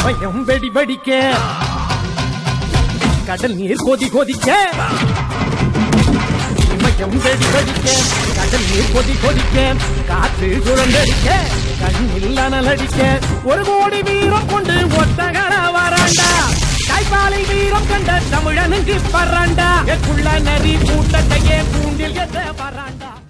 பயம் வெடி வெடிக்க கடல் நீர் கொதி கொதிக்க பயம் வெடி வெடிக்க கடல் நீர் கொதி கொதிக்க காற்று சுழந்தடிக்க கண்ணில் அனலடிக்க ஒரு கோடி வீரம் கொண்டு ஒத்தகர வராண்டா தாய்ப்பாலை வீரம் கண்ட தமிழனுக்கு பறாண்டா எக்குள்ள நரி கூட்டத்தையே கூண்டில் எத்த பறாண்டா